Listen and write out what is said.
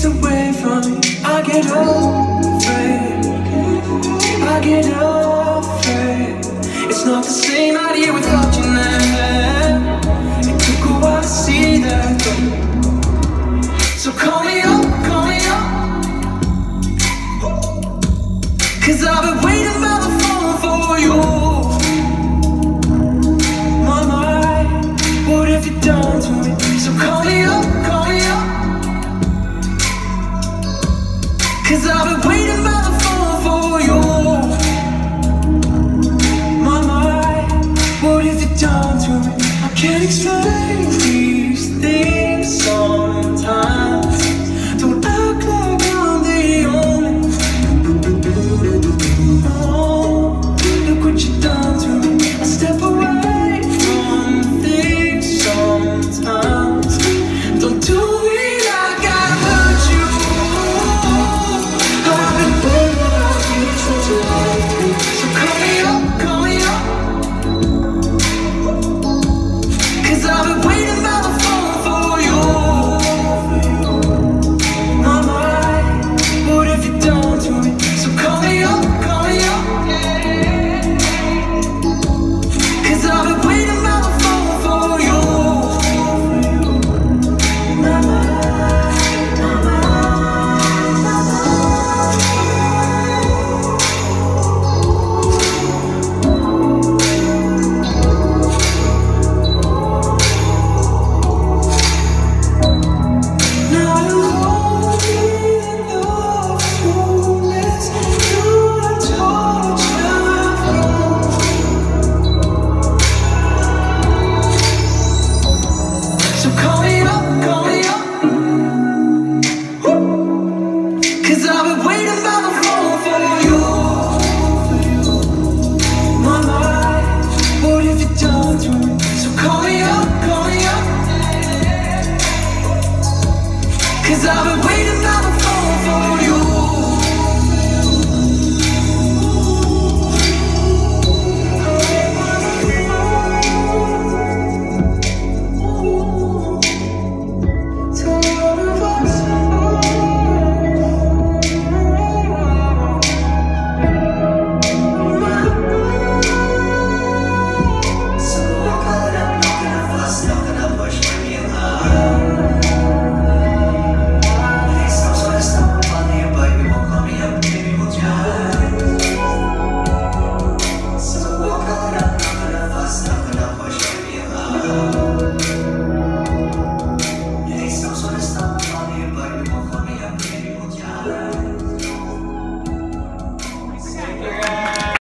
away from me, I get afraid. I get afraid. It's not the same out here without you now. It took a while to see that. So call me up, call me up. 'Cause I've been waiting by the phone for you. Mama, what have you done to me? So call me up, call me up. 'Cause I've been waiting by the phone for you. Mama, what have you done to me? I can't explain.